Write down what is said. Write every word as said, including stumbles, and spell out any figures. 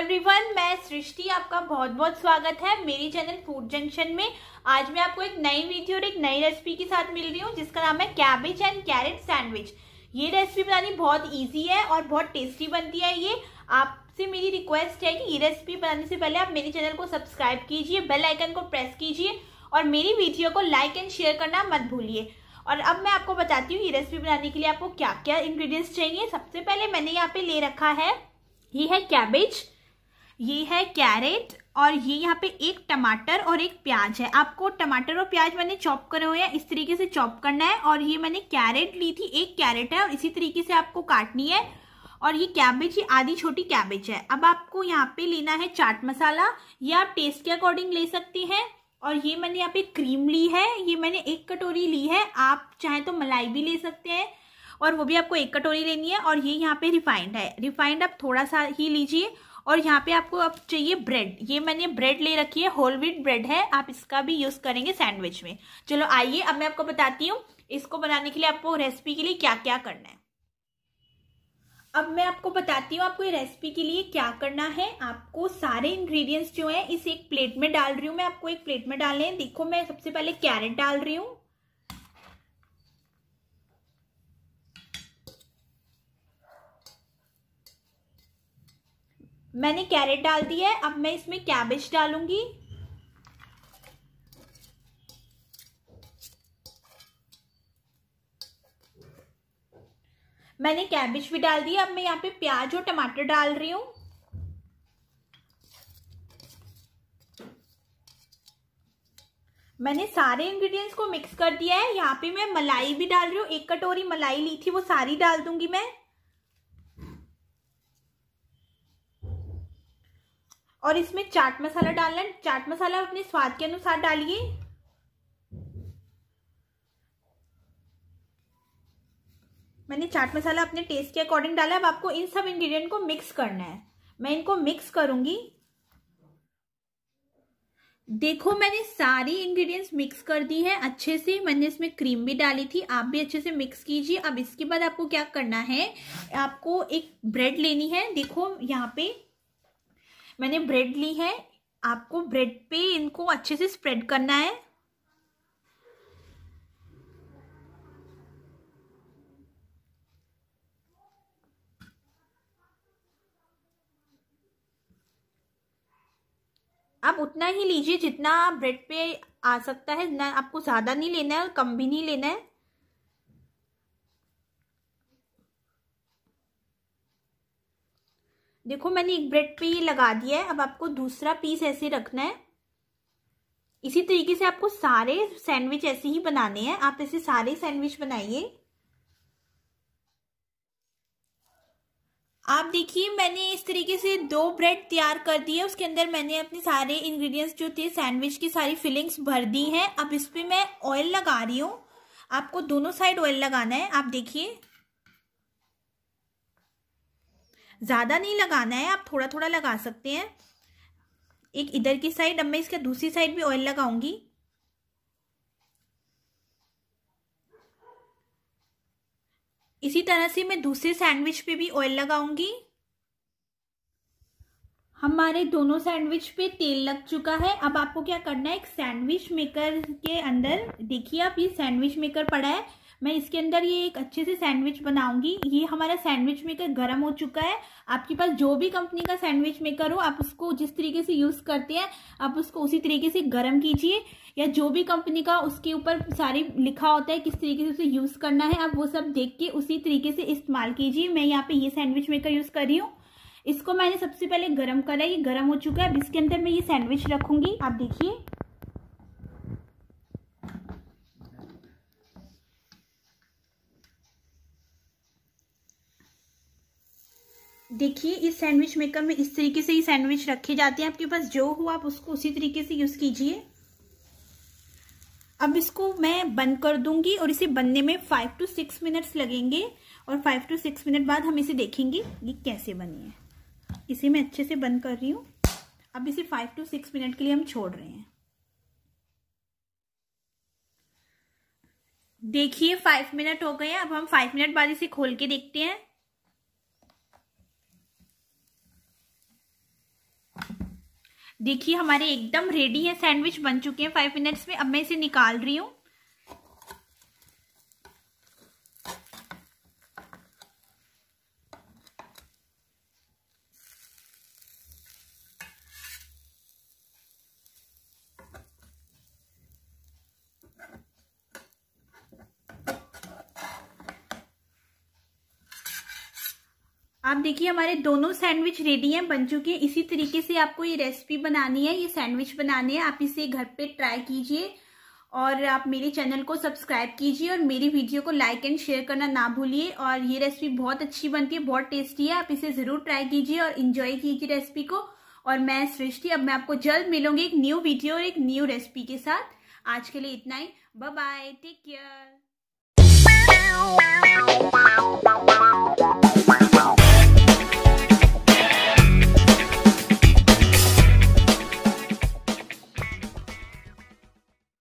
Everyone, मैं सृष्टि आपका बहुत बहुत स्वागत है मेरी चैनल फूड जंक्शन में। आज मैं आपको एक नई वीडियो और एक नई रेसिपी के साथ मिल रही हूँ जिसका नाम है कैबेज एंड कैरेट सैंडविच। ये रेसिपी बनानी बहुत इजी है और बहुत टेस्टी बनती है। ये आपसे मेरी रिक्वेस्ट है कि ये रेसिपी बनाने से पहले आप मेरे चैनल को सब्सक्राइब कीजिए, बेल आइकन को प्रेस कीजिए और मेरी वीडियो को लाइक एंड शेयर करना मत भूलिए। और अब मैं आपको बताती हूँ ये रेसिपी बनाने के लिए आपको क्या क्या इंग्रेडिएंट्स चाहिए। सबसे पहले मैंने यहाँ पे ले रखा है, ये है कैबेज, ये है कैरेट और ये यहाँ पे एक टमाटर और एक प्याज है। आपको टमाटर और प्याज मैंने चॉप करे हुए हैं, इस तरीके से चॉप करना है। और ये मैंने कैरेट ली थी, एक कैरेट है और इसी तरीके से आपको काटनी है। और ये कैबेज, ये आधी छोटी कैबेज है। अब आपको यहाँ पे लेना है चाट मसाला, ये आप टेस्ट के अकॉर्डिंग ले सकती हैं। और ये मैंने यहाँ पे क्रीम ली है, ये मैंने एक कटोरी ली है। आप चाहें तो मलाई भी ले सकते हैं और वो भी आपको एक कटोरी लेनी है। और ये यहाँ पे रिफाइंड है, रिफाइंड आप थोड़ा सा ही लीजिए। और यहाँ पे आपको अब चाहिए ब्रेड, ये मैंने ब्रेड ले रखी है, होल व्हीट ब्रेड है, आप इसका भी यूज करेंगे सैंडविच में। चलो आइए अब मैं आपको बताती हूँ इसको बनाने के लिए आपको रेसिपी के लिए क्या क्या करना है। अब मैं आपको बताती हूँ आपको ये रेसिपी के लिए क्या करना है। आपको सारे इंग्रेडिएंट्स जो है इस एक प्लेट में डाल रही हूँ मैं, आपको एक प्लेट में डालने हैं। देखो मैं सबसे पहले कैरेट डाल रही हूँ, मैंने कैरेट डाल दिया है। अब मैं इसमें कैबेज डालूंगी, मैंने कैबेज भी डाल दिया। अब मैं यहाँ पे प्याज और टमाटर डाल रही हूँ। मैंने सारे इंग्रेडिएंट्स को मिक्स कर दिया है। यहाँ पे मैं मलाई भी डाल रही हूँ, एक कटोरी मलाई ली थी वो सारी डाल दूंगी मैं। और इसमें चाट मसाला डालना है, चाट मसाला अपने स्वाद के अनुसार डालिए। मैंने चाट मसाला अपने टेस्ट के अकॉर्डिंग डाला। अब आपको इन सब इंग्रेडिएंट को मिक्स करना है, मैं इनको मिक्स करूंगी। देखो मैंने सारी इंग्रेडिएंट्स मिक्स कर दी है अच्छे से, मैंने इसमें क्रीम भी डाली थी, आप भी अच्छे से मिक्स कीजिए। अब इसके बाद आपको क्या करना है, आपको एक ब्रेड लेनी है। देखो यहाँ पे मैंने ब्रेड ली है, आपको ब्रेड पे इनको अच्छे से स्प्रेड करना है। आप उतना ही लीजिए जितना ब्रेड पे आ सकता है, ना आपको ज्यादा नहीं लेना है और कम भी नहीं लेना है। देखो मैंने एक ब्रेड पे ये लगा दिया है। अब आपको दूसरा पीस ऐसे रखना है। इसी तरीके से आपको सारे सैंडविच ऐसे ही बनाने हैं, आप ऐसे सारे सैंडविच बनाइए। आप देखिए मैंने इस तरीके से दो ब्रेड तैयार कर दिए, उसके अंदर मैंने अपने सारे इंग्रेडिएंट्स जो थे सैंडविच की सारी फिलिंग्स भर दी हैं। अब इस पे मैं ऑयल लगा रही हूँ, आपको दोनों साइड ऑयल लगाना है। आप देखिए ज्यादा नहीं लगाना है, आप थोड़ा थोड़ा लगा सकते हैं, एक इधर की साइड। अब मैं इसका दूसरी साइड भी ऑयल लगाऊंगी। इसी तरह से मैं दूसरे सैंडविच पे भी ऑयल लगाऊंगी। हमारे दोनों सैंडविच पे तेल लग चुका है। अब आपको क्या करना है, एक सैंडविच मेकर के अंदर, देखिए आप ये सैंडविच मेकर पड़ा है, मैं इसके अंदर ये एक अच्छे से सैंडविच बनाऊंगी। ये हमारा सैंडविच मेकर गर्म हो चुका है। आपके पास जो भी कंपनी का सैंडविच मेकर हो, आप उसको जिस तरीके से यूज करते हैं आप उसको उसी तरीके से गर्म कीजिए, या जो भी कंपनी का उसके ऊपर सारी लिखा होता है किस तरीके से उसे यूज करना है, आप वो सब देख के उसी तरीके से इस्तेमाल कीजिए। मैं यहाँ पे ये सैंडविच मेकर यूज कर रही हूँ, इसको मैंने सबसे पहले गर्म करा, ये गर्म हो चुका है। अब इसके अंदर मैं ये सैंडविच रखूंगी। आप देखिए देखिए इस सैंडविच मेकर में इस तरीके से ही सैंडविच रखे जाते हैं। आपके पास जो हो आप उसको उसी तरीके से यूज कीजिए। अब इसको मैं बंद कर दूंगी और इसे बनने में फाइव टू सिक्स मिनट्स लगेंगे और फाइव टू सिक्स मिनट बाद हम इसे देखेंगे ये कैसे बनी है। इसे मैं अच्छे से बंद कर रही हूँ। अब इसे फाइव टू सिक्स मिनट के लिए हम छोड़ रहे हैं। देखिए फाइव मिनट हो गए हैं। अब हम फाइव मिनट बाद इसे खोल के देखते हैं। देखिए हमारे एकदम रेडी है, सैंडविच बन चुके हैं फाइव मिनट्स में। अब मैं इसे निकाल रही हूँ। आप देखिए हमारे दोनों सैंडविच रेडी हैं, बन चुके हैं। इसी तरीके से आपको ये रेसिपी बनानी है, ये सैंडविच बनाने हैं। आप इसे घर पे ट्राई कीजिए और आप मेरे चैनल को सब्सक्राइब कीजिए और मेरी वीडियो को लाइक एंड शेयर करना ना भूलिए। और ये रेसिपी बहुत अच्छी बनती है, बहुत टेस्टी है। आप इसे जरूर ट्राई कीजिए और इंजॉय कीजिए रेसिपी को। और मैं सृष्टि, अब मैं आपको जल्द मिलूंगी एक न्यू वीडियो और एक न्यू रेसिपी के साथ। आज के लिए इतना ही, बाय बाय, टेक केयर।